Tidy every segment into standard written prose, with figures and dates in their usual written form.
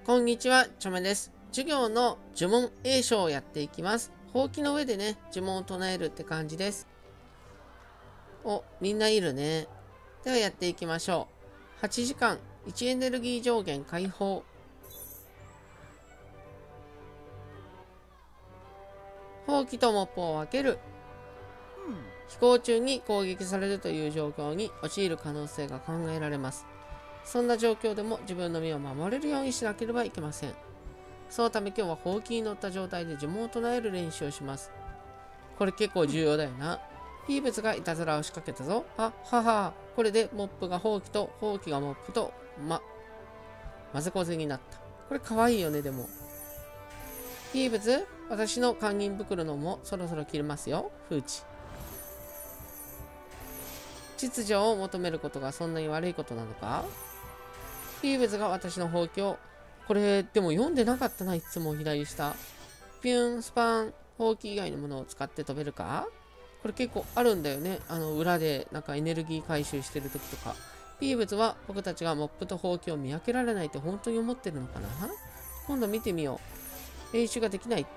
こんにちは、ちょめです。授業の呪文詠唱をやっていきます。ほうきの上でね、呪文を唱えるって感じです。お、みんないるね。ではやっていきましょう。8時間、1エネルギー上限解放。ほうきとモップを分ける。飛行中に攻撃されるという状況に陥る可能性が考えられます。そんな状況でも自分の身を守れるようにしなければいけません。そのため今日はほうきに乗った状態で呪文を唱える練習をします。これ結構重要だよな。ピーブスがいたずらを仕掛けたぞ。あ、はは。これでモップがほうきと、ほうきがモップと、混ぜこぜになった。これかわいいよね、でも。ピーブス、私の堪忍袋のもそろそろ切れますよ。フーチ。秩序を求めることがそんなに悪いことなのか？ピーブスが私のほうきを、これでも読んでなかったな、いつも左下。ピュン、スパン、ほうき以外のものを使って飛べるか？これ結構あるんだよね。裏でなんかエネルギー回収してる時とか。ピーブスは僕たちがモップとほうきを見分けられないって本当に思ってるのかな？今度見てみよう。練習ができないって？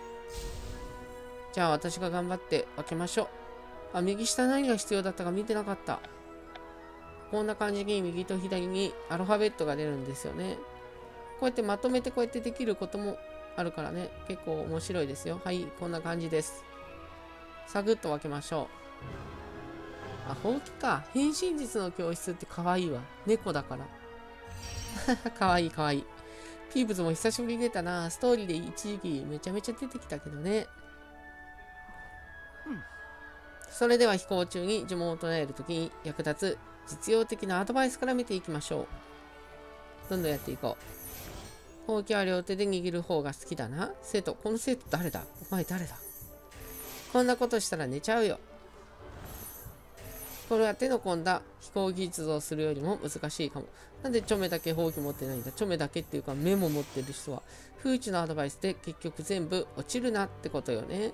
じゃあ私が頑張って分けましょう。あ、右下何が必要だったか見てなかった。こんな感じに右と左にアルファベットが出るんですよね。こうやってまとめてこうやってできることもあるからね。結構面白いですよ。はい、こんな感じです。サグッと分けましょう。あ、ほうきか。変身術の教室ってかわいいわ。猫だから。かわいいかわいい。ピーブスも久しぶりに出たな。ストーリーで一時期めちゃめちゃ出てきたけどね。それでは飛行中に呪文を唱えるときに役立つ実用的なアドバイスから見ていきましょう。どんどんやっていこう。ほうきは両手で握る方が好きだな。この生徒誰だ？お前誰だ？こんなことしたら寝ちゃうよ。これは手の込んだ飛行技術をするよりも難しいかも。なんでチョメだけほうき持ってないんだ？チョメだけっていうかメモ持ってる人は。フーチのアドバイスで結局全部落ちるなってことよね。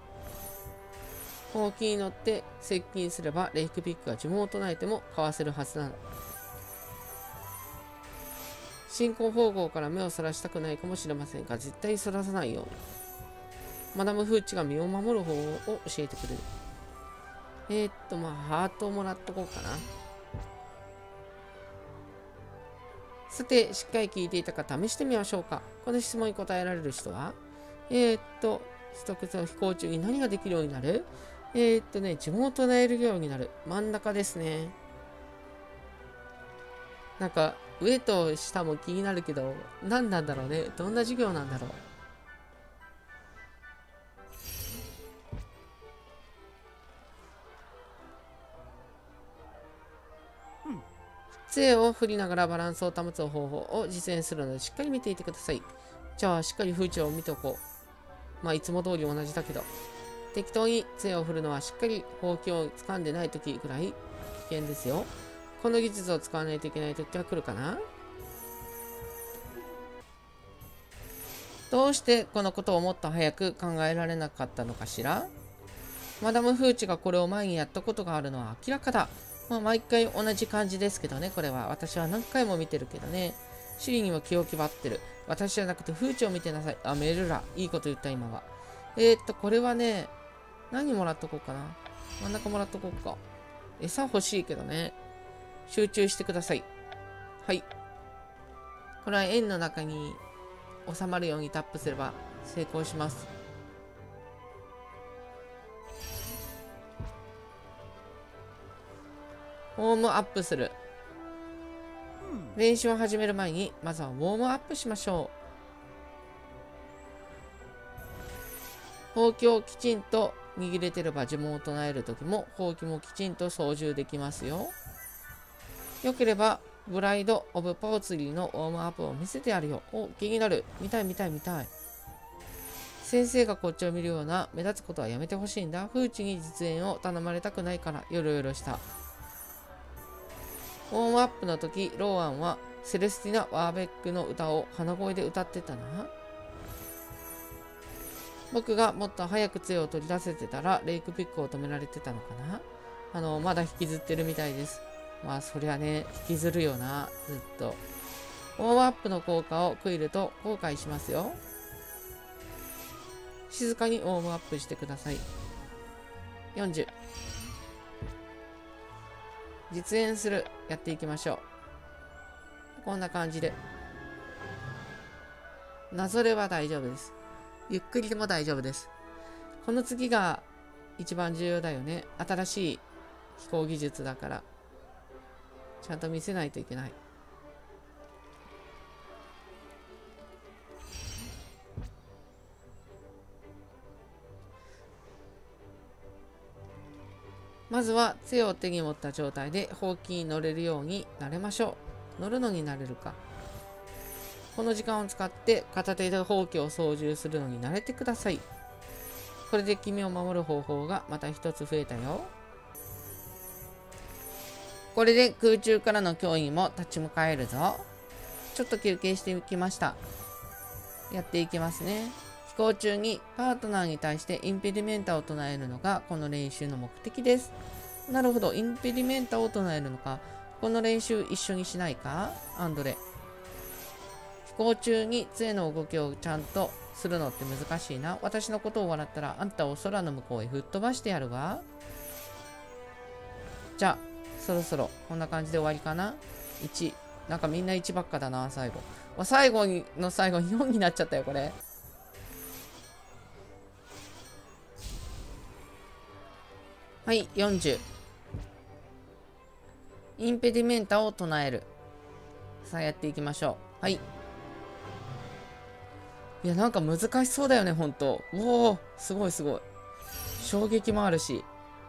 ほうきに乗って接近すればレイクピックが呪文を唱えてもかわせるはずなの。進行方向から目をそらしたくないかもしれませんが、絶対そらさないように。マダムフーチが身を守る方法を教えてくれる。ハートをもらっとこうかな。さて、しっかり聞いていたか試してみましょうか。この質問に答えられる人は一つの飛行中に何ができるようになる？呪文を唱えるようになる。真ん中ですね。なんか、上と下も気になるけど、何なんだろうね。どんな授業なんだろう。杖を振りながらバランスを保つ方法を実践するのでしっかり見ていてください。じゃあしっかり風潮を見ておこう。いつも通り同じだけど。適当に杖を振るのはしっかりほうきを掴んでない時ぐらい危険ですよ。この技術を使わないといけない時は来るかな？どうしてこのことをもっと早く考えられなかったのかしら？マダムフーチがこれを前にやったことがあるのは明らかだ。毎回同じ感じですけどね、これは。私は何回も見てるけどね。シリにも気を配ってる。私じゃなくてフーチを見てなさい。あ、メルラ。いいこと言った、今は。これはね、何もらっとこうかな。真ん中もらっとこうか。餌欲しいけどね。集中してください。はい。これは円の中に収まるようにタップすれば成功します。ウォームアップする。練習を始める前にまずはウォームアップしましょう。ほうきをきちんと握れてれば呪文を唱える時もほうきもきちんと操縦できますよ。よければブライド・オブ・パオツリーのウォームアップを見せてやるよ。お、気になる。見たい。先生がこっちを見るような目立つことはやめてほしいんだ。フーチに実演を頼まれたくないからヨロヨロした。ウォームアップの時、ローアンはセレスティナ・ワーベックの歌を鼻声で歌ってたな。僕がもっと早く杖を取り出せてたらレイクピックを止められてたのかな。まだ引きずってるみたいです。そりゃね、引きずるよな、ずっと。 ウォームアップの効果を食いると後悔しますよ。静かにウォームアップしてください。40。実演する。やっていきましょう。こんな感じで。なぞれは大丈夫です。ゆっくりでも大丈夫です。この次が一番重要だよね。新しい飛行技術だから。ちゃんと見せないといけない。まずは杖を手に持った状態でほうきに乗れるようになれましょう。乗るのになれるか。この時間を使って片手でほうきを操縦するのに慣れてください。これで君を守る方法がまた一つ増えたよ。これで空中からの脅威も立ち向かえるぞ。ちょっと休憩してきました。やっていきますね。飛行中にパートナーに対してインペディメンタを唱えるのがこの練習の目的です。なるほど、インペディメンタを唱えるのか。この練習一緒にしないか、アンドレ。飛行中に杖の動きをちゃんとするのって難しいな。私のことを笑ったらあんたを空の向こうへ吹っ飛ばしてやるわ。じゃあそろそろこんな感じで終わりかな。1。なんかみんな1ばっかだな、最後。最後の最後4になっちゃったよ、これ。はい、40。インペディメンタを唱える。さあやっていきましょう。はい。いや、なんか難しそうだよね、ほんと。おお、すごいすごい。衝撃もあるし。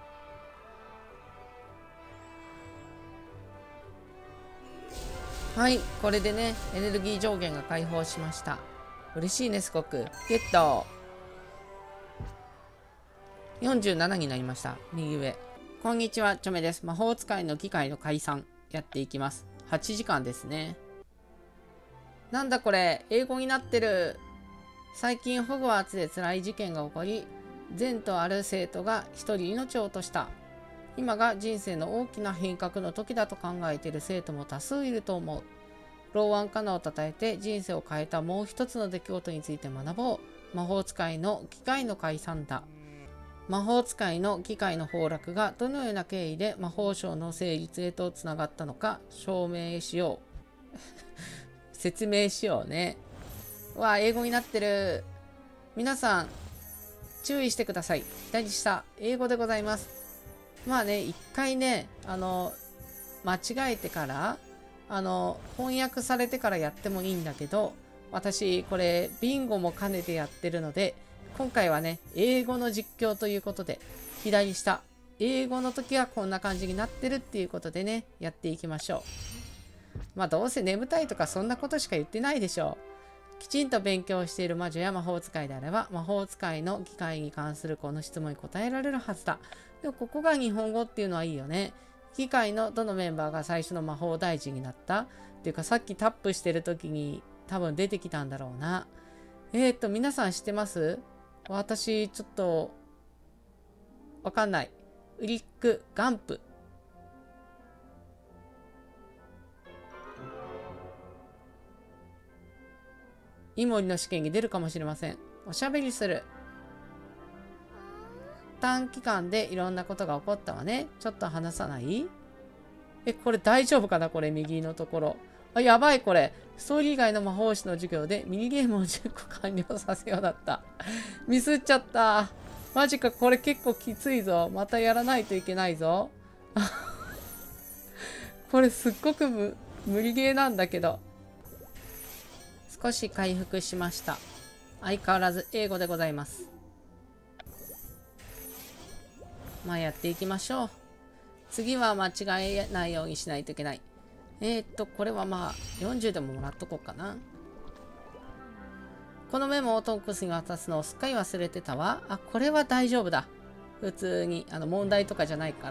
はい、これでね、エネルギー上限が解放しました。嬉しいね、すごく。ゲット。47になりました。右上。こんにちは、チョメです。魔法使いの機械の解散。やっていきます。8時間ですね。なんだこれ、英語になってる。最近ホグワーツで辛い事件が起こり、善とある生徒が一人命を落とした。今が人生の大きな変革の時だと考えている生徒も多数いると思う。ローワンカナを称えて人生を変えたもう一つの出来事について学ぼう。魔法使いの機械の解散だ。魔法使いの機械の崩落がどのような経緯で魔法省の成立へとつながったのか証明しよう。説明しようね。わあ、英語になってる。皆さん、注意してください。左下、英語でございます。まあね、一回ね、間違えてから、翻訳されてからやってもいいんだけど、私、これ、ビンゴも兼ねてやってるので、今回はね、英語の実況ということで、左下、英語の時はこんな感じになってるっていうことでね、やっていきましょう。まあ、どうせ眠たいとかそんなことしか言ってないでしょう。きちんと勉強している魔女や魔法使いであれば、魔法使いの機械に関するこの質問に答えられるはずだ。でもここが日本語っていうのはいいよね。機械のどのメンバーが最初の魔法大臣になったっていうか、さっきタップしてる時に多分出てきたんだろうな。皆さん知ってます？私、ちょっと、わかんない。ウリック・ガンプ。イモリの試験に出るかもしれません。おしゃべりする。短期間でいろんなことが起こったわね。ちょっと話さない？これ大丈夫かな？これ右のところ。あ、やばいこれ。ストーリー以外の魔法師の授業でミニゲームを10個完了させようだった。ミスっちゃった。マジか、これ結構きついぞ。またやらないといけないぞ。これすっごく無理ゲーなんだけど。少し回復しました。相変わらず英語でございます。まあやっていきましょう。次は間違えないようにしないといけない。これはまあ40でももらっとこうかな。このメモをトンクスに渡すのをすっかり忘れてたわ。あ、これは大丈夫だ。普通に問題とかじゃないから。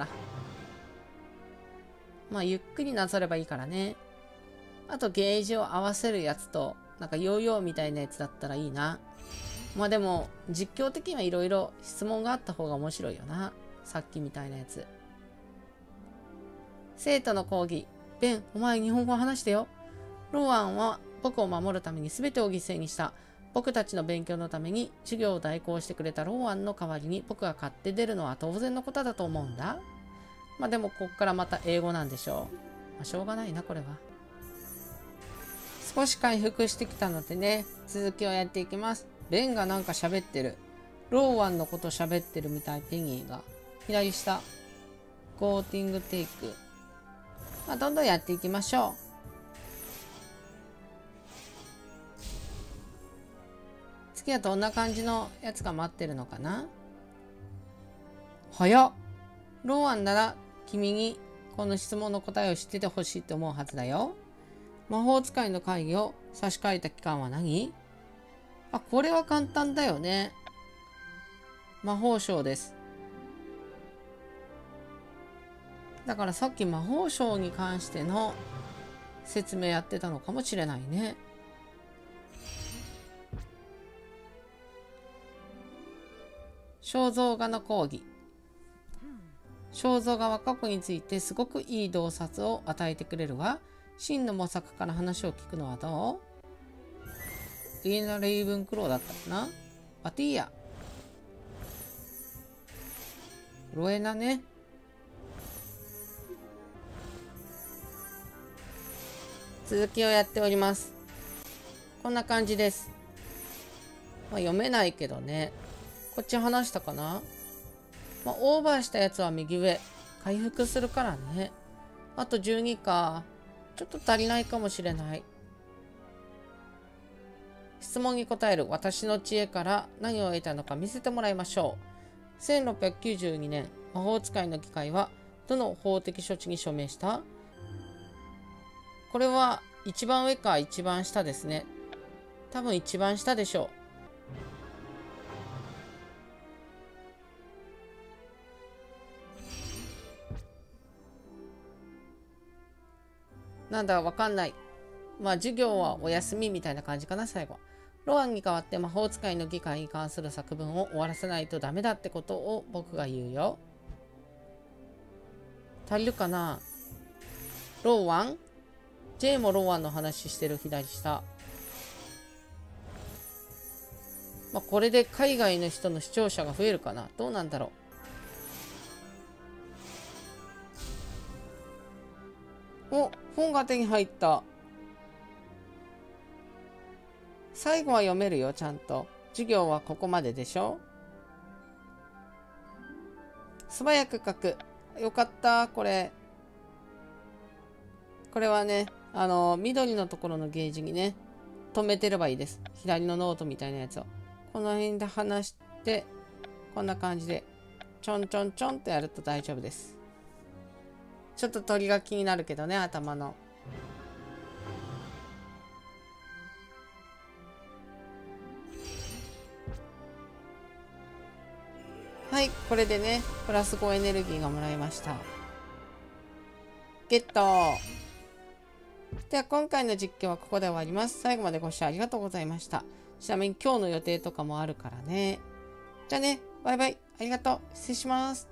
まあゆっくりなぞればいいからね。あとゲージを合わせるやつとなんかヨーヨーみたいなやつだったらいいな。まあでも実況的にはいろいろ質問があった方が面白いよな。さっきみたいなやつ。生徒の講義。ベン、お前日本語話してよ。 ローアンは僕を守るために全てを犠牲にした。僕たちの勉強のために授業を代行してくれたローアンの代わりに僕が買って出るのは当然のことだと思うんだ。まあでもこっからまた英語なんでしょう。しょうがないなこれは。少し回復してきたのでね、続きをやっていきます。ベンがなんか喋ってる。ローアンのこと喋ってるみたい、ペギーが。左下。ゴーティングテイク。どんどんやっていきましょう。次はどんな感じのやつが待ってるのかな。早っ。ローアンなら君にこの質問の答えを知っててほしいと思うはずだよ。魔法使いの会議を差し替えた期間は何？これは簡単だよね。魔法省です。だからさっき魔法省に関しての説明やってたのかもしれないね。肖像画の講義。肖像画は過去についてすごくいい洞察を与えてくれるわ。真の模索から話を聞くのはどう？リーナ・レイブンクローだったかな。バティーヤ。ロエナね。続きをやっております。こんな感じです。読めないけどね。こっち話したかな。オーバーしたやつは右上。回復するからね。あと12か。ちょっと足りないかもしれない。質問に答える私の知恵から何を得たのか見せてもらいましょう。1692年、魔法使いの議会はどの法的処置に署名した？これは一番上か一番下ですね。多分一番下でしょう。なんだわかんない。授業はお休みみたいな感じかな、最後。ロアンに代わって魔法使いの議会に関する作文を終わらせないとダメだってことを僕が言うよ。足りるかな。ローアン ?J もローアンの話してる、左下。これで海外の人の視聴者が増えるかな。どうなんだろう。お、本が手に入った。最後は読めるよ、ちゃんと。授業はここまででしょ。素早く書く。よかった、これ。これはね、緑のところのゲージにね、止めてればいいです。左のノートみたいなやつを。この辺で離して、こんな感じで、ちょんちょんちょんとやると大丈夫です。ちょっと鳥が気になるけどね、頭の。はい、これでね、プラス5エネルギーがもらいました。ゲット。では今回の実況はここで終わります。最後までご視聴ありがとうございました。ちなみに今日の予定とかもあるからね。じゃあね、バイバイ。ありがとう。失礼します。